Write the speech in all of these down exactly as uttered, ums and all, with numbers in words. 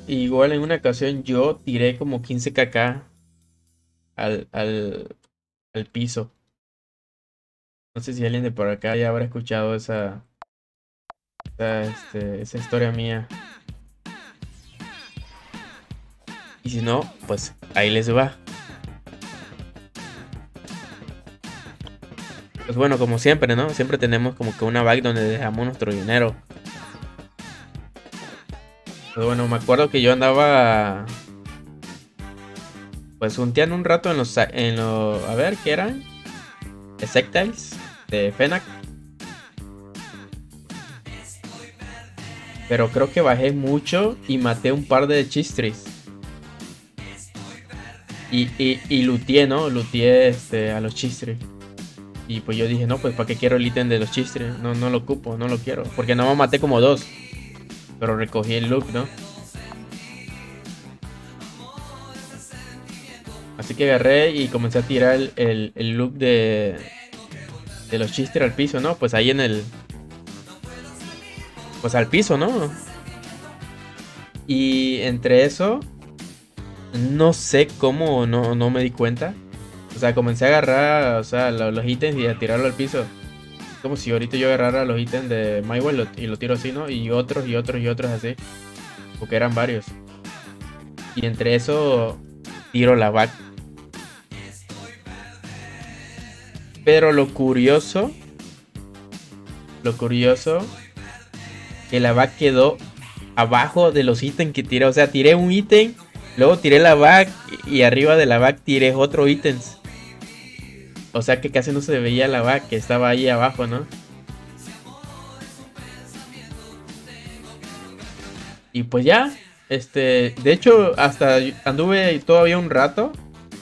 igual en una ocasión yo tiré como quince kk al, al, al piso. No sé si alguien de por acá ya habrá escuchado esa, esa, este, esa historia mía. Y si no, pues ahí les va. Pues bueno, como siempre, ¿no? Siempre tenemos como que una bag donde dejamos nuestro dinero. Pues bueno, me acuerdo que yo andaba pues unteando un rato en los, en los, a ver, ¿qué eran? Sectiles de Fnac. Pero creo que bajé mucho y maté un par de chistris. Y, y, y looteé, ¿no? Looteé este, a los chistris. Y pues yo dije, no, pues ¿para qué quiero el ítem de los chistris? No, no lo ocupo, no lo quiero. Porque no me maté como dos. Pero recogí el loot, ¿no? Así que agarré y comencé a tirar el, el, el loop de, de los chisters al piso, ¿no? Pues ahí en el... Pues al piso, ¿no? Y entre eso, no sé cómo no, no me di cuenta. O sea, comencé a agarrar, o sea, los, los ítems y a tirarlo al piso. Como si ahorita yo agarrara los ítems de Mywell y lo tiro así, ¿no? Y otros y otros y otros así. Porque eran varios. Y entre eso, tiro la back. Pero lo curioso, lo curioso, que la back quedó abajo de los ítems que tiré. O sea, tiré un ítem, luego tiré la back y arriba de la back tiré otro ítems. O sea que casi no se veía la back que estaba ahí abajo, ¿no? Y pues ya, este, de hecho hasta anduve todavía un rato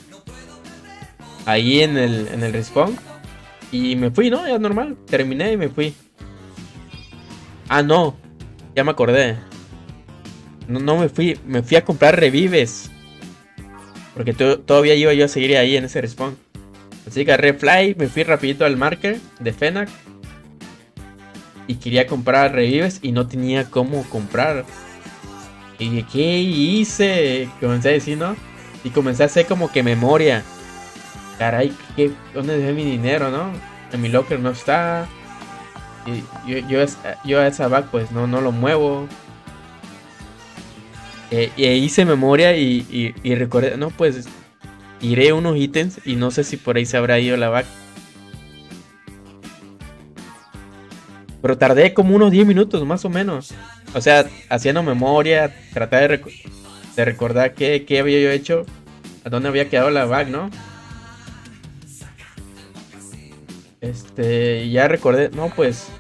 ahí en el, en el respawn. Y me fui, ¿no? Ya normal, terminé y me fui. Ah, no, ya me acordé. No, no me fui, me fui a comprar revives. Porque to todavía iba yo a seguir ahí en ese respawn. Así que agarré fly, me fui rapidito al marker de Fnac. Y quería comprar revives y no tenía cómo comprar. Y dije, ¿qué hice? Comencé a decir, ¿no? Y comencé a hacer como que memoria. Caray, ¿qué, ¿dónde dejé mi dinero, no? En mi locker no está. Y yo, yo, yo a esa back pues no, no lo muevo. Eh, y hice memoria y, y, y recordé, no, pues tiré unos ítems y no sé si por ahí se habrá ido la back. Pero tardé como unos diez minutos más o menos. O sea, haciendo memoria, tratar de, rec de recordar qué, qué había yo hecho, a dónde había quedado la back, ¿no? Este, ya recordé, no, pues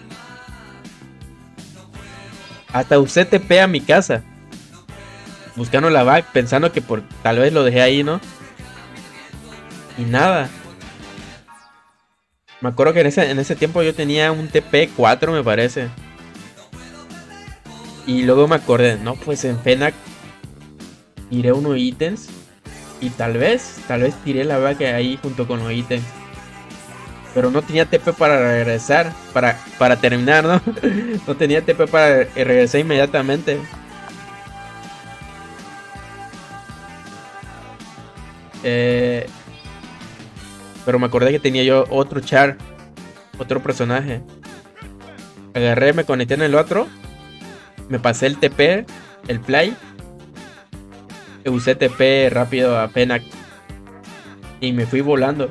hasta usé T P a mi casa, buscando la back, pensando que por tal vez lo dejé ahí, ¿no? Y nada. Me acuerdo que en ese, en ese tiempo yo tenía un T P cuatro, me parece. Y luego me acordé, no, pues en Fnac tiré unos ítems. Y tal vez, tal vez tiré la back ahí junto con los ítems. Pero no tenía T P para regresar, para, para terminar, ¿no? No tenía T P para regresar inmediatamente. Eh, pero me acordé que tenía yo otro char, otro personaje. Agarré, me conecté en el otro, me pasé el T P, el play, y usé T P rápido a Fnac y me fui volando.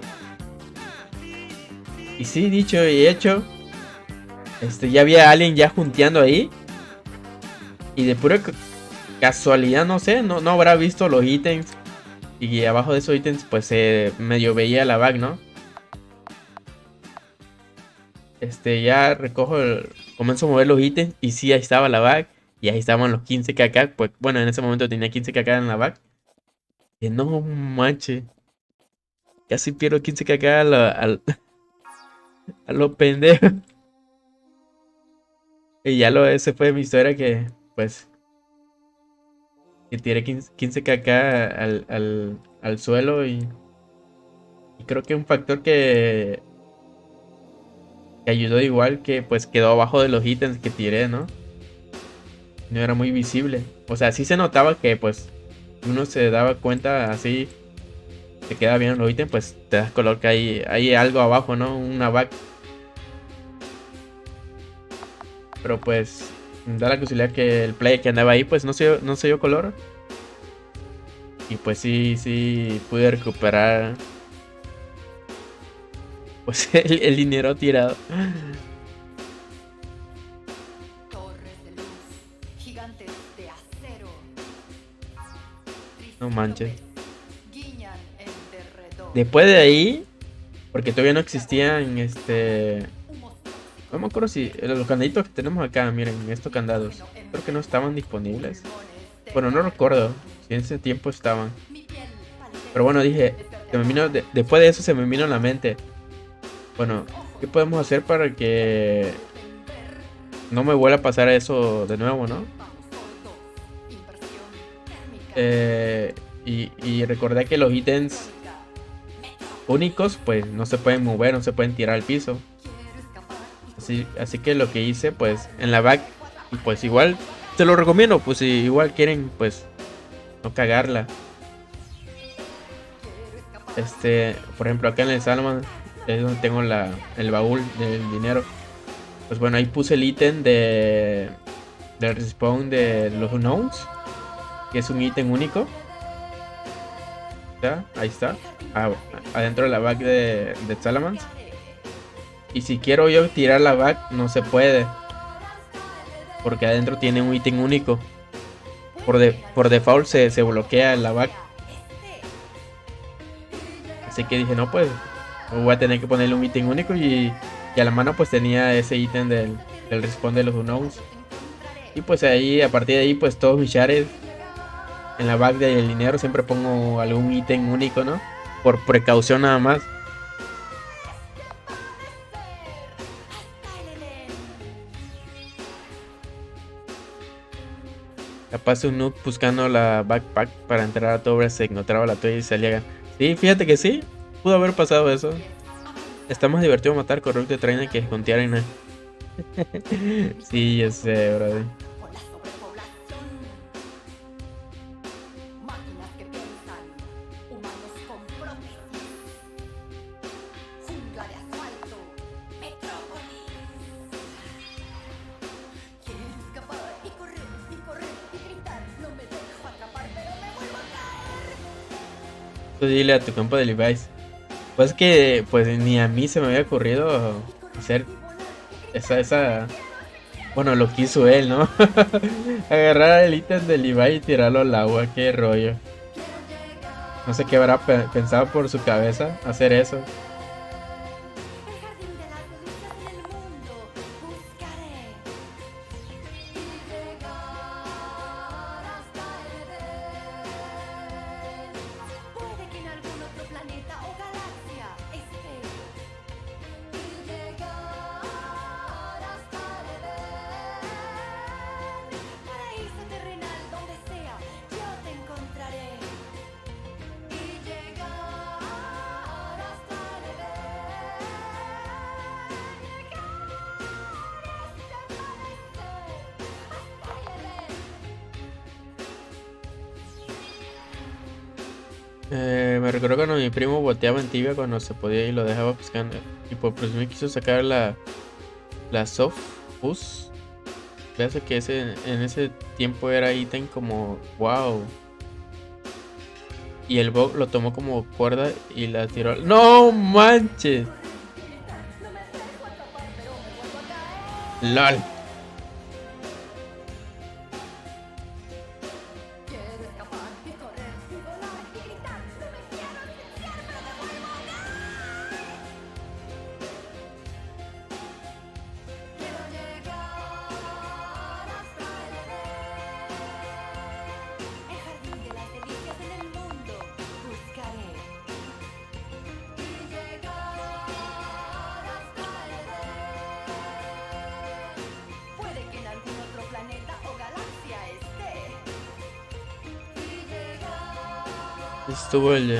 Y sí, dicho y hecho, este, ya había alguien ya junteando ahí. Y de pura casualidad, no sé, no, no habrá visto los ítems. Y abajo de esos ítems, pues se eh, medio veía la bag, ¿no? Este, ya recojo, el, comienzo a mover los ítems. Y sí, ahí estaba la bag. Y ahí estaban los quince kk. Pues bueno, en ese momento tenía quince kk en la bag. Y no manches, casi pierdo quince kk a, la, a, a lo pendejo. Y ya lo, ese fue mi historia que, pues, que tiré quince kk al, al, al suelo. Y, y creo que un factor que, que ayudó igual que, pues, quedó abajo de los ítems que tiré, ¿no? no era muy visible. O sea, sí se notaba que pues uno se daba cuenta así, te queda bien los ítems, pues te das color que hay, hay algo abajo, ¿no? Una back. Pero pues da la casualidad que el player que andaba ahí pues no se, no se dio color. Y pues sí, sí pude recuperar pues el, el dinero tirado. No manches. Después de ahí, porque todavía no existían este... No me acuerdo si los candaditos que tenemos acá, miren, estos candados, creo que no estaban disponibles. Bueno, no recuerdo si en ese tiempo estaban. Pero bueno, dije, se me vino de, después de eso se me vino a la mente. Bueno, ¿qué podemos hacer para que no me vuelva a pasar eso de nuevo, no? Eh, y, y recordé que los ítems únicos pues no se pueden mover, no se pueden tirar al piso. Así, así que lo que hice pues en la back, y pues igual te lo recomiendo, pues si igual quieren pues no cagarla. Este, por ejemplo acá en el Salman es donde tengo la, el baúl del dinero. Pues bueno, ahí puse el ítem de del respawn de los unknowns, que es un ítem único. ¿Ya? Ahí está, ah, adentro de la back de, de Salamans. Y si quiero yo tirar la back, no se puede, porque adentro tiene un ítem único. Por, de, por default se, se bloquea la back. Así que dije, no, pues voy a tener que ponerle un ítem único. Y, y a la mano pues tenía ese ítem del, del respawn de los unknowns. Y pues ahí, a partir de ahí, pues todos mis shares en la back del dinero siempre pongo algún ítem único, ¿no? Por precaución nada más. Capaz un noob buscando la backpack para entrar a todo, se encontraba la tuya y salía. Sí, fíjate que sí, pudo haber pasado eso. Está más divertido matar corrupto trainer que juntear en él. Sí, ya sé, brother. Dile a tu campo de Levi's. Pues que pues ni a mí se me había ocurrido hacer esa, esa... Bueno, lo quiso él, ¿no? Agarrar el ítem de Levi y tirarlo al agua, qué rollo. No sé qué habrá pe pensado por su cabeza hacer eso. Eh, me recuerdo cuando mi primo boteaba en tibia cuando se podía y lo dejaba buscando. Y pues, pues me quiso sacar la la soft push. Veas que ese, en ese tiempo era ítem como wow. Y el bug lo tomó como cuerda y la tiró. ¡No manches! ¡Lol! Estuvo el,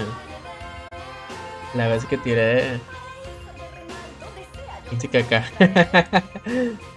la vez que tiré quince caca.